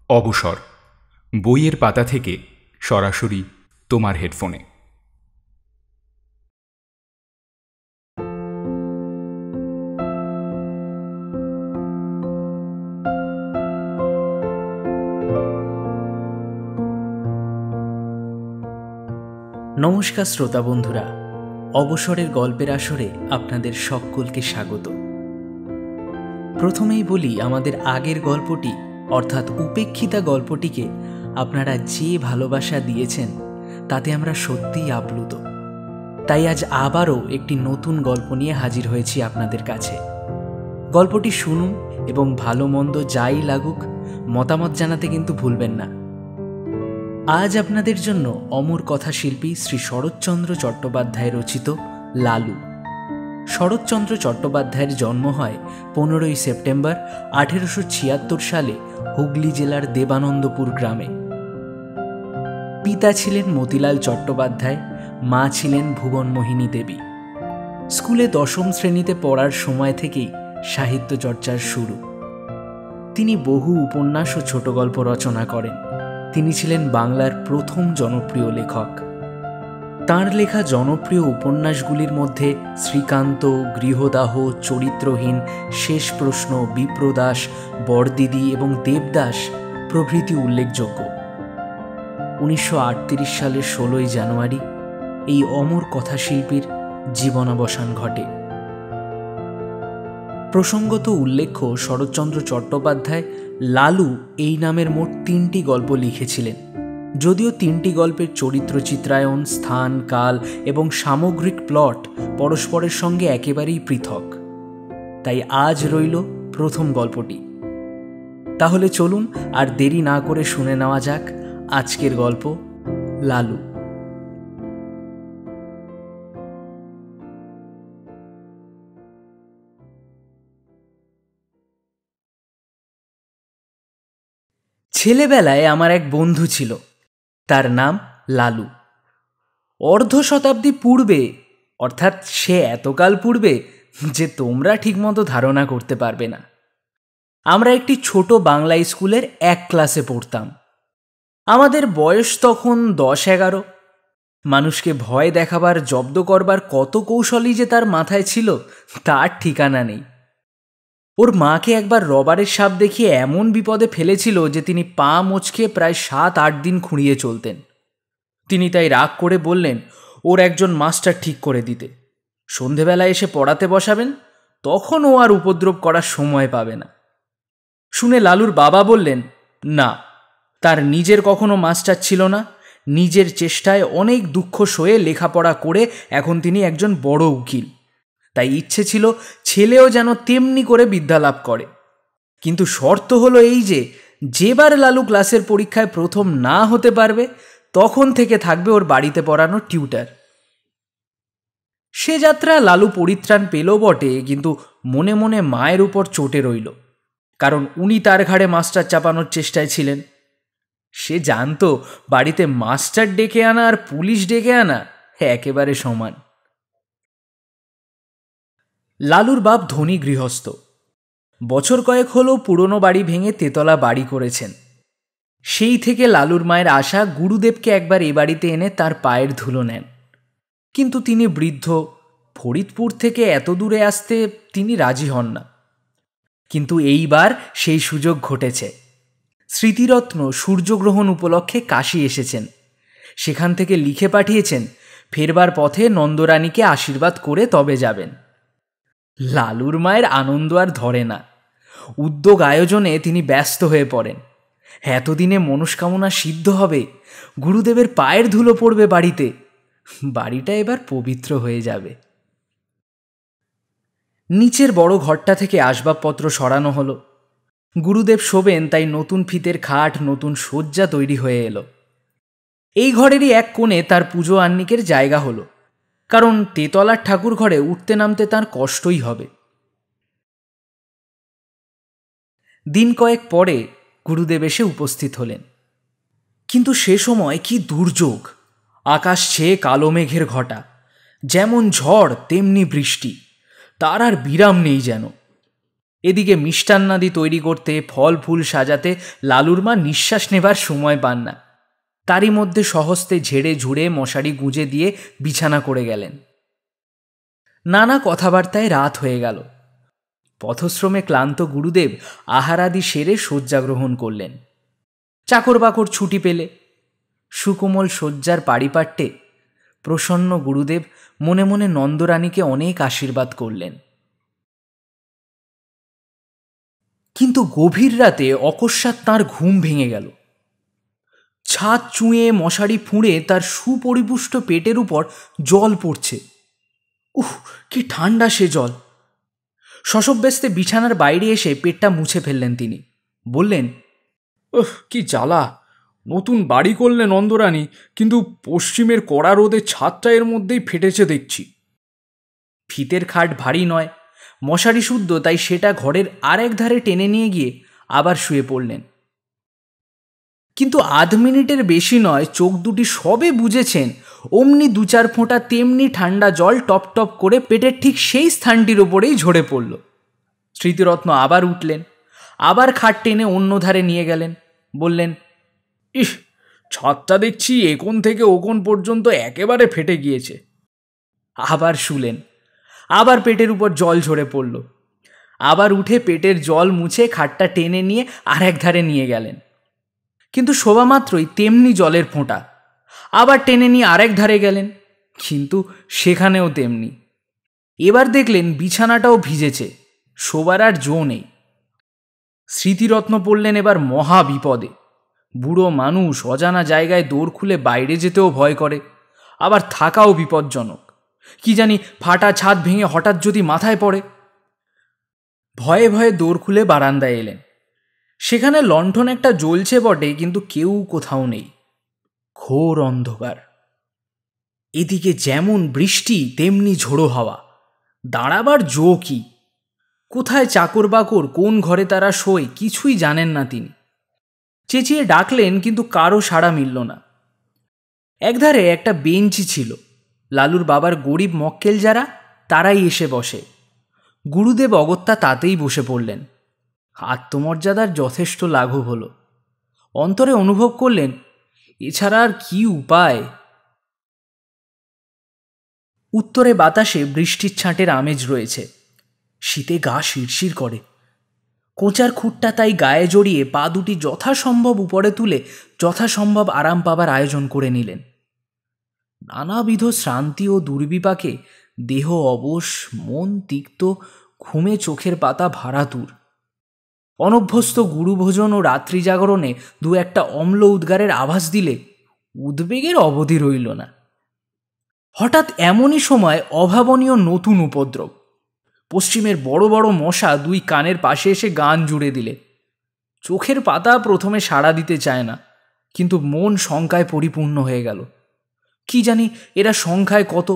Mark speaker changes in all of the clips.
Speaker 1: অবসর, বইয়ের পাতা থেকে সরাসরি তোমার হেডফোনে।
Speaker 2: নমস্কার শ্রোতা বন্ধুরা, অবসরের গল্পের আসরে আপনাদের সকলকে স্বাগত। প্রথমেই বলি, আমাদের আগের গল্পটি অর্থাৎ উপেক্ষিতা গল্পটিকে আপনারা যে ভালোবাসা দিয়েছেন তাতে আমরা সত্যিই আপ্লুত। তাই আজ আবারও একটি নতুন গল্প নিয়ে হাজির হয়েছি আপনাদের কাছে। গল্পটি শুনুন এবং ভালো মন্দ যাই লাগুক মতামত জানাতে কিন্তু ভুলবেন না। আজ আপনাদের জন্য অমর কথাশিল্পী শ্রী শরৎচন্দ্র চট্টোপাধ্যায় রচিত লালু। শরৎচন্দ্র চট্টোপাধ্যায়ের জন্ম হয় 15ই সেপ্টেম্বর 1876 সালে হুগলি জেলার দেবানন্দপুর গ্রামে। পিতা ছিলেন মতিলাল চট্টোপাধ্যায়, মা ছিলেন ভুবনমোহিনী দেবী। স্কুলে 10ম শ্রেণীতে পড়ার সময় থেকেই সাহিত্য চর্চার শুরু। তিনি বহু উপন্যাস ও ছোট গল্প রচনা করেন। তিনি ছিলেন বাংলার প্রথম জনপ্রিয় লেখক। তাঁর লেখা জনপ্রিয় উপন্যাসগুলির মধ্যে শ্রীকান্ত, গৃহদাহ, চরিত্রহীন, শেষ প্রশ্ন, বিপ্রদাস, বরদিদি এবং দেবদাস প্রভৃতি উল্লেখযোগ্য। 1938 সালের 16ই জানুয়ারি এই অমর কথাশিল্পীর জীবনাবসান ঘটে। প্রসঙ্গত উল্লেখ্য, শরৎচন্দ্র চট্টোপাধ্যায় লালু এই নামের মোট 3টি গল্প লিখেছিলেন। যদিও 3টি গল্পের চরিত্র চিত্রায়ন, স্থান, কাল এবং সামগ্রিক প্লট পরস্পরের সঙ্গে একেবারেই পৃথক। তাই আজ রইল প্রথম গল্পটি। তাহলে চলুন আর দেরি না করে শুনে নেওয়া যাক আজকের গল্প লালু। ছেলেবেলায় আমার এক বন্ধু ছিল, তার নাম লালু। অর্ধ শতাব্দী পূর্বে, অর্থাৎ সে এতকাল পূর্বে যে তোমরা ঠিকমতো ধারণা করতে পারবে না। আমরা একটি ছোট বাংলা স্কুলের 1 ক্লাসে পড়তাম। আমাদের বয়স তখন 10-11। মানুষকে ভয় দেখাবার, জব্দ করবার কত কৌশলই যে তার মাথায় ছিল তার ঠিকানা নেই। ওর মাকে একবার রবারের সাপ দেখিয়ে এমন বিপদে ফেলেছিল যে তিনি পা মোচকে প্রায় 7-8 দিন খুঁড়িয়ে চলতেন। তিনি তাই রাগ করে বললেন ওর একজন মাস্টার ঠিক করে দিতে। সন্ধেবেলায় এসে পড়াতে বসাবেন, তখন ও আর উপদ্রব করার সময় পাবে না। শুনে লালুর বাবা বললেন না, তার নিজের কখনো মাস্টার ছিল না। নিজের চেষ্টায় অনেক দুঃখ সয়ে লেখাপড়া করে এখন তিনি একজন বড় উকিল। তাই ইচ্ছে ছিল ছেলেও যেন তেমনি করে বিদ্যা লাভ করে। কিন্তু শর্ত হলো এই যে, যেবার লালু ক্লাসের পরীক্ষায় প্রথম না হতে পারবে তখন থেকে থাকবে ওর বাড়িতে পড়ানো টিউটার। সে যাত্রা লালু পরিত্রাণ পেল বটে, কিন্তু মনে মনে মায়ের উপর চটে রইল, কারণ উনি তার ঘাড়ে মাস্টার চাপানোর চেষ্টায় ছিলেন। সে জানতো বাড়িতে মাস্টার ডেকে আনা আর পুলিশ ডেকে আনা একেবারে সমান। লালুর বাপ ধনী গৃহস্থ। বছর কয়েক হলো পুরনো বাড়ি ভেঙে তেতলা বাড়ি করেছেন। সেই থেকে লালুর মায়ের আশা গুরুদেবকে একবার এ বাড়িতে এনে তার পায়ের ধুলো নেন। কিন্তু তিনি বৃদ্ধ, ফরিদপুর থেকে এত দূরে আসতে তিনি রাজি হন না। কিন্তু এইবার সেই সুযোগ ঘটেছে। স্মৃতিরত্ন সূর্যগ্রহণ উপলক্ষে কাশী এসেছেন। সেখান থেকে লিখে পাঠিয়েছেন ফেরবার পথে নন্দরানীকে আশীর্বাদ করে তবে যাবেন। লালুর মায়ের আনন্দ আর ধরে না। উদ্যোগ আয়োজনে তিনি ব্যস্ত হয়ে পড়েন। এতদিনে মনস্কামনা সিদ্ধ হবে, গুরুদেবের পায়ের ধুলো পড়বে বাড়িতে, বাড়িটা এবার পবিত্র হয়ে যাবে। নিচের বড় ঘরটা থেকে আসবাবপত্র সরানো হলো। গুরুদেব শোবেন, তাই নতুন ফিতের খাট, নতুন শয্যা তৈরি হয়ে এলো। এই ঘরেরই এক কোণে তার পুজো আহ্নিকের জায়গা হলো, কারণ তেতলার ঠাকুর ঘরে উঠতে নামতে তার কষ্টই হবে। দিন কয়েক পরে গুরুদেব এসে উপস্থিত হলেন। কিন্তু সে সময় কি দুর্যোগ! আকাশ ছেয়ে কালো মেঘের ঘটা, যেমন ঝড় তেমনি বৃষ্টি, তার আর বিরাম নেই যেন। এদিকে মিষ্টান্নাদি তৈরি করতে, ফল ফুল সাজাতে লালুর মা নিঃশ্বাস নেবার সময় পান না। তারই মধ্যে স্বহস্তে ঝেড়ে ঝুড়ে মশারি গুঁজে দিয়ে বিছানা করে গেলেন। নানা কথাবার্তায় রাত হয়ে গেল। পথশ্রমে ক্লান্ত গুরুদেব আহারাদি সেরে শয্যা গ্রহণ করলেন। চাকর বাকর ছুটি পেলে সুকোমল শয্যার পারিপাট্যে প্রসন্ন গুরুদেব মনে মনে নন্দরানীকে অনেক আশীর্বাদ করলেন। কিন্তু গভীর রাতে অকস্মাৎ তাঁর ঘুম ভেঙে গেল। ছাদ চুঁয়ে মশারি ফুঁড়ে তার সুপরিপুষ্ট পেটের উপর জল পড়ছে। উহ, কি ঠান্ডা সে জল! শশব্যস্তে বিছানার বাইরে এসে পেটটা মুছে ফেললেন তিনি। বললেন,
Speaker 1: কি জ্বালা! নতুন বাড়ি করলে নন্দরানী, কিন্তু পশ্চিমের কড়া রোদে ছাদটা এর মধ্যেই ফেটেছে দেখছি।
Speaker 2: ফিতের খাট ভারী নয়, মশারি শুদ্ধ, তাই সেটা ঘরের আরেক ধারে টেনে নিয়ে গিয়ে আবার শুয়ে পড়লেন। কিন্তু আধ মিনিটের বেশি নয়, চোখ দুটি সবে বুঝেছেন, অমনি দু চার ফোঁটা তেমনি ঠান্ডা জল টপ টপ করে পেটের ঠিক সেই স্থানটির ওপরেই ঝরে পড়ল। স্মৃতিরত্ন আবার উঠলেন, আবার খাট টেনে অন্য ধারে নিয়ে গেলেন। বললেন,
Speaker 1: ইস, ছাদটা দেখছি একোণ থেকে ওকোণ পর্যন্ত একেবারে ফেটে গিয়েছে।
Speaker 2: আবার শুলেন, আবার পেটের উপর জল ঝরে পড়ল। আবার উঠে পেটের জল মুছে খাটটা টেনে নিয়ে আর এক ধারে নিয়ে গেলেন। কিন্তু শোভা মাত্রই তেমনি জলের ফোঁটা। আবার টেনে নিয়ে আরেক ধারে গেলেন, কিন্তু সেখানেও তেমনি। এবার দেখলেন বিছানাটাও ভিজেছে, শোবার আর জো নেই। স্মৃতিরত্ন পড়লেন এবার মহা বিপদে। বুড়ো মানুষ, অজানা জায়গায় দৌড় খুলে বাইরে যেতেও ভয় করে, আবার থাকাও বিপজ্জনক। কি জানি ফাটা ছাদ ভেঙে হঠাৎ যদি মাথায় পড়ে। ভয়ে ভয়ে দৌড় খুলে বারান্দায় এলেন। সেখানে লণ্ঠন একটা জ্বলছে বটে, কিন্তু কেউ কোথাও নেই। ঘোর অন্ধকার। এদিকে যেমন বৃষ্টি তেমনি ঝোড়ো হাওয়া। দাঁড়াবার জো কি! কোথায় চাকর বাকর, কোন ঘরে তারা শোয়, কিছুই জানেন না তিনি। চেঁচিয়ে ডাকলেন, কিন্তু কারও সাড়া মিলল না। একধারে একটা বেঞ্চি ছিল। লালুর বাবার গরিব মক্কেল যারা, তারাই এসে বসে। গুরুদেব অগত্যা তাতেই বসে পড়লেন। আত্মমর্যাদার যথেষ্ট লাঘব হল। অন্তরে অনুভব করলেন, এছাড়া আর কি উপায়। উত্তরে বাতাসে বৃষ্টির ছাঁটের আমেজ রয়েছে। শীতে গা শিরশির করে। কোঁচার খুঁটটা তাই গায়ে জড়িয়ে পা দুটি যথাসম্ভব উপরে তুলে যথাসম্ভব আরাম পাবার আয়োজন করে নিলেন। নানাবিধ শ্রান্তি ও দুর্বিপাকে দেহ অবশ, মন তিক্ত, ঘুমে চোখের পাতা ভারাতুর। অনভ্যস্ত গুরুভোজন ও রাত্রি জাগরণে দু একটা অম্ল উদ্গারের আভাস দিলে উদ্বেগের অবধি রইল না। হঠাৎ এমনই সময় অভাবনীয় নতুন উপদ্রব। পশ্চিমের বড় বড় মশা দুই কানের পাশে এসে গান জুড়ে দিলে। চোখের পাতা প্রথমে সাড়া দিতে চায় না, কিন্তু মন শঙ্কায় পরিপূর্ণ হয়ে গেল। কি জানি এরা সংখ্যায় কত।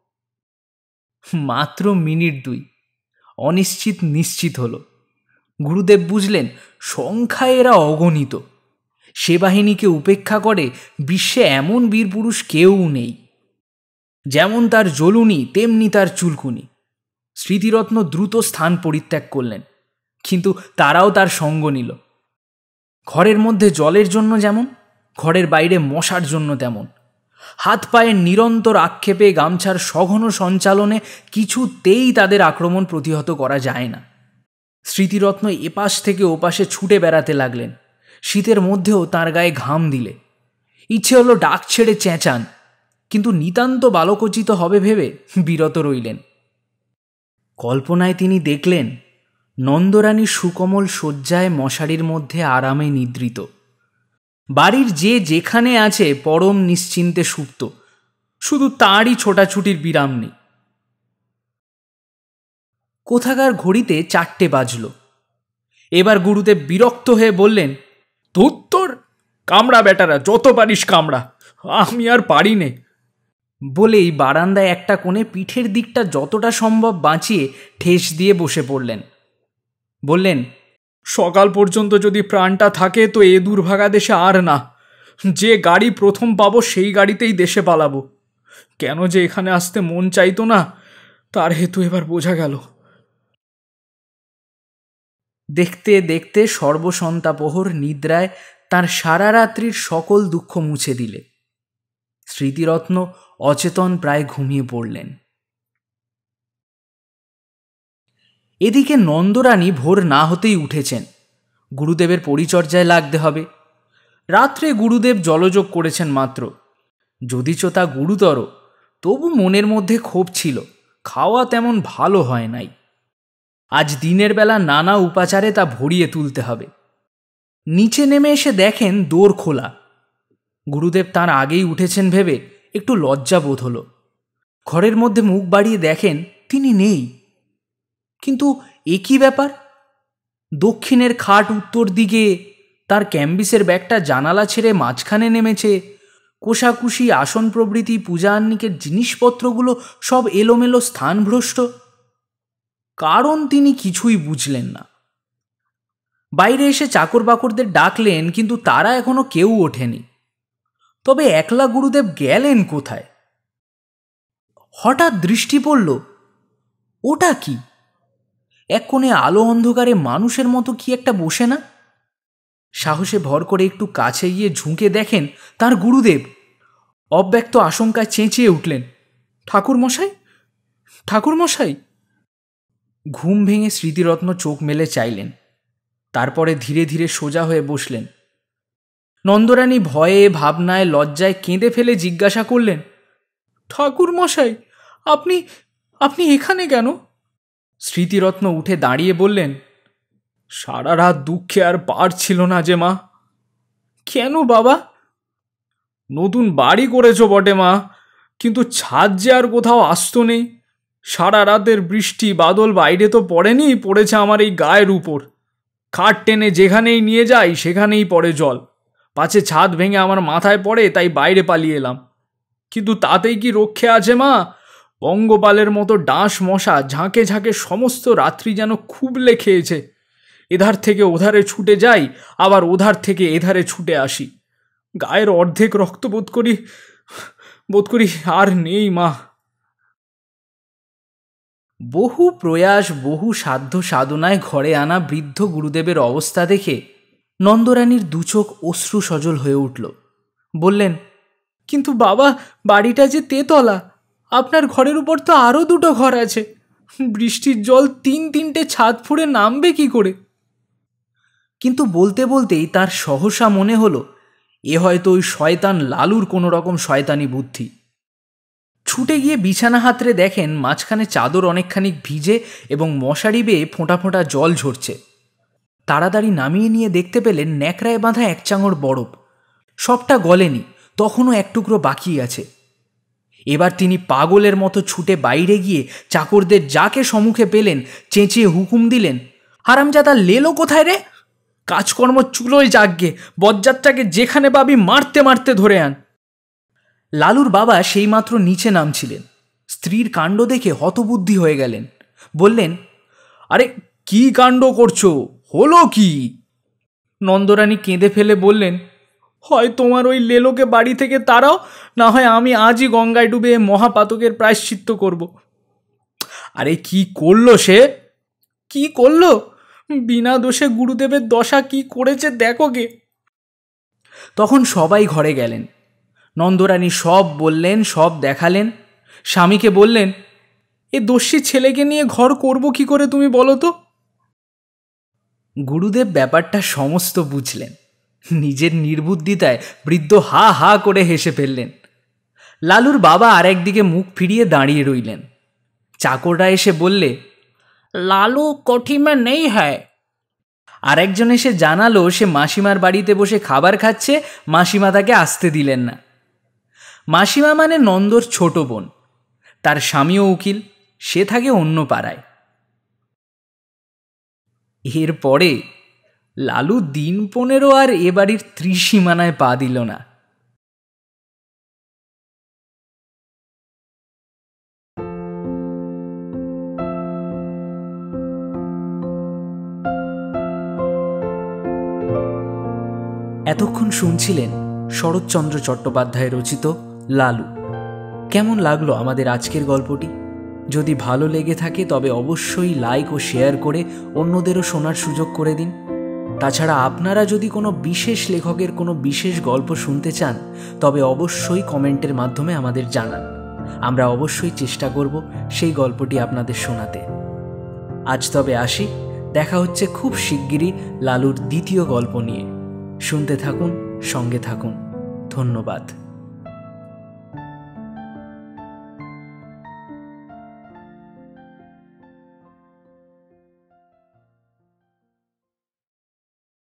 Speaker 2: মাত্র মিনিট দুই, অনিশ্চিত নিশ্চিত হলো। গুরুদেব বুঝলেন সংখ্যায় এরা অগণিত। সে বাহিনীকে উপেক্ষা করে বিশ্বে এমন বীরপুরুষ কেউ নেই। যেমন তার জ্বলুনি তেমনি তার চুলকুনি। স্মৃতিরত্ন দ্রুত স্থান পরিত্যাগ করলেন, কিন্তু তারাও তার সঙ্গ নিল। ঘরের মধ্যে জলের জন্য যেমন, ঘরের বাইরে মশার জন্য তেমন। হাত পায়ের নিরন্তর আক্ষেপে, গামছার সঘন সঞ্চালনে কিছুতেই তাদের আক্রমণ প্রতিহত করা যায় না। স্মৃতিরত্ন এপাশ থেকে ওপাশে ছুটে বেড়াতে লাগলেন। শীতের মধ্যেও তাঁর গায়ে ঘাম দিলে। ইচ্ছে হলো ডাক ছেড়ে চেঁচান, কিন্তু নিতান্ত বালকোচিত হবে ভেবে বিরত রইলেন। কল্পনায় তিনি দেখলেন নন্দরানী সুকোমল শয্যায় মশারির মধ্যে আরামে নিদ্রিত। বাড়ির যে যেখানে আছে পরম নিশ্চিন্তে সুপ্ত, শুধু তাঁরই ছোটাছুটির বিরাম নেই। কোথাকার ঘড়িতে 4টে বাজল। এবার গুরুদেব বিরক্ত হয়ে বললেন,
Speaker 1: ধুত্তর, কামড়া বেটারা, যত পারিস কামড়া, আমি আর পারি নে।
Speaker 2: বলেই বারান্দায় একটা কোণে পিঠের দিকটা যতটা সম্ভব বাঁচিয়ে ঠেস দিয়ে বসে পড়লেন। বললেন,
Speaker 1: সকাল পর্যন্ত যদি প্রাণটা থাকে তো এ দুর্ভাগা দেশে আর না। যে গাড়ি প্রথম পাবো সেই গাড়িতেই দেশে পালাবো। কেন যে এখানে আসতে মন চাইতো না, তার হেতু এবার বোঝা গেল।
Speaker 2: দেখতে দেখতে সর্বসন্তাপহর নিদ্রায় তার সারা রাত্রির সকল দুঃখ মুছে দিলে। স্মৃতিরত্ন অচেতন প্রায় ঘুমিয়ে পড়লেন। এদিকে নন্দরানী ভোর না হতেই উঠেছেন। গুরুদেবের পরিচর্যায় লাগতে হবে। রাত্রে গুরুদেব জলযোগ করেছেন মাত্র, যদিচ তা গুরুতর, তবু মনের মধ্যে ক্ষোভ ছিল, খাওয়া তেমন ভালো হয় নাই। আজ দিনের বেলা নানা উপাচারে তা ভরিয়ে তুলতে হবে। নিচে নেমে এসে দেখেন দোর খোলা। গুরুদেব তাঁর আগেই উঠেছেন ভেবে একটু লজ্জা বোধ হল। ঘরের মধ্যে মুখ বাড়িয়ে দেখেন তিনি নেই। কিন্তু এ কী ব্যাপার? দক্ষিণের খাট উত্তর দিকে, তার ক্যাম্বিসের ব্যাগটা জানালা ছেড়ে মাঝখানে নেমেছে, কোষাকুষি আসন প্রভৃতি পূজা আহ্নিকের জিনিসপত্রগুলো সব এলোমেলো স্থানভ্রষ্ট। কারণ তিনি কিছুই বুঝলেন না। বাইরে এসে চাকর বাকরদের ডাকলেন, কিন্তু তারা এখনো কেউ ওঠেনি। তবে একলা গুরুদেব গেলেন কোথায়? হঠাৎ দৃষ্টি পড়ল, ওটা কি? এক কোণে আলো অন্ধকারে মানুষের মতো কি একটা বসে না? সাহসে ভর করে একটু কাছে গিয়ে ঝুঁকে দেখেন তার গুরুদেব। অব্যক্ত আশঙ্কায় চেঁচিয়ে উঠলেন, ঠাকুরমশাই, ঠাকুরমশাই! ঘুম ভেঙে স্মৃতিরত্ন চোখ মেলে চাইলেন, তারপরে ধীরে ধীরে সোজা হয়ে বসলেন। নন্দরানী ভয়ে ভাবনায় লজ্জায় কেঁদে ফেলে জিজ্ঞাসা করলেন, ঠাকুরমশাই, আপনি আপনি এখানে কেন? স্মৃতিরত্ন উঠে দাঁড়িয়ে বললেন, সারা রাত দুঃখে আর পার ছিল না যে মা। কেন বাবা? নতুন বাড়ি করেছ বটে মা, কিন্তু ছাদ যে আর কোথাও আস্ত নেই। সারা রাতের বৃষ্টি বাদল বাইরে তো পড়েনি, পড়েছে আমার এই গায়ের উপর। খাট টেনে যেখানেই নিয়ে যাই সেখানেই পড়ে জল। পাছে ছাদ ভেঙে আমার মাথায় পড়ে, তাই বাইরে পালিয়ে এলাম। কিন্তু তাতেই কি রক্ষে আছে মা? পঙ্গপালের মতো ডাঁশ মশা ঝাঁকে ঝাঁকে সমস্ত রাত্রি যেন খুবলে খেয়েছে। এধার থেকে ওধারে ছুটে যাই, আবার ওধার থেকে এধারে ছুটে আসি। গায়ের অর্ধেক রক্ত বোধ করি আর নেই মা। বহু প্রয়াস, বহু সাধ্য সাধনায় ঘরে আনা বৃদ্ধ গুরুদেবের অবস্থা দেখে নন্দরানীর দুচোখ অশ্রু সজল হয়ে উঠল। বললেন, কিন্তু বাবা, বাড়িটা যে তেতলা, আপনার ঘরের উপর তো আরও দুটো ঘর আছে। বৃষ্টির জল তিনটে ছাদ ফুঁড়ে নামবে কি করে? কিন্তু বলতে বলতেই তার সহসা মনে হলো, এ হয়তো ওই শয়তান লালুর কোনো রকম শয়তানি বুদ্ধি। ছুটে গিয়ে বিছানা হাতড়ে দেখেন মাঝখানে চাদর অনেকখানি ভিজে এবং মশারি বেয়ে ফোঁটা ফোঁটা জল ঝরছে। তাড়াতাড়ি নামিয়ে নিয়ে দেখতে পেলেন ন্যাকড়ায় বাঁধা এক চাঙড় বরফ। সবটা গলেনি, তখনও এক টুকরো বাকি আছে। এবার তিনি পাগলের মতো ছুটে বাইরে গিয়ে চাকরদের যাকে সম্মুখে পেলেন চেঁচিয়ে হুকুম দিলেন, হারামজাদা লেলো কোথায় রে? কাজকর্ম চুলোয় যাকগে, বজ্জাতটাকে যেখানে পাবি মারতে মারতে ধরে আন। লালুর বাবা সেইমাত্র নিচে নামছিলেন। স্ত্রীর কাণ্ড দেখে হতবুদ্ধি হয়ে গেলেন। বললেন, আরে কি কাণ্ড করছো? হলো কি? নন্দরানী কেঁদে ফেলে বললেন, হয় তোমার ওই লেলোকে বাড়ি থেকে তাড়াও, না হয় আমি আজই গঙ্গায় ডুবে মহাপাতকের প্রায়শ্চিত্ত করব। আরে কি করলো সে? কি করলো? বিনা দোষে গুরুদেবের দশা কি করেছে দেখো গে। তখন সবাই ঘরে গেলেন। নন্দরানী সব বললেন, সব দেখালেন। স্বামীকে বললেন, এ দস্যি ছেলেকে নিয়ে ঘর করব কি করে তুমি বলো তো? গুরুদেব ব্যাপারটা সমস্ত বুঝলেন। নিজের নির্বুদ্ধিতায় বৃদ্ধ হা হা করে হেসে ফেললেন। লালুর বাবা আর একদিকে মুখ ফিরিয়ে দাঁড়িয়ে রইলেন। চাকররা এসে বললে, লালু কোঠি মে নেই হ্যায়। আর একজন এসে জানালো সে মাসিমার বাড়িতে বসে খাবার খাচ্ছে, মাসিমা তাকে আসতে দিলেন না। মাসিমা মানে নন্দর ছোট বোন। তার স্বামীও উকিল, সে থাকে অন্য পাড়ায়। এরপরে লালু দিন 15 আর এ বাড়ির ত্রিসীমানায় পা দিল না। এতক্ষণ শুনছিলেন শরৎচন্দ্র চট্টোপাধ্যায় রচিত লালু। কেমন লাগলো আমাদের আজকের গল্পটি? যদি ভালো লেগে থাকে তবে অবশ্যই লাইক ও শেয়ার করে অন্যদেরও শোনার সুযোগ করে দিন। তাছাড়া আপনারা যদি কোনো বিশেষ লেখকের কোনো বিশেষ গল্প শুনতে চান তবে অবশ্যই কমেন্টের মাধ্যমে আমাদের জানান। আমরা অবশ্যই চেষ্টা করব সেই গল্পটি আপনাদের শোনাতে। আজ তবে আসি, দেখা হচ্ছে খুব শিগগিরই লালুর দ্বিতীয় গল্প নিয়ে। শুনতে থাকুন, সঙ্গে থাকুন। ধন্যবাদ।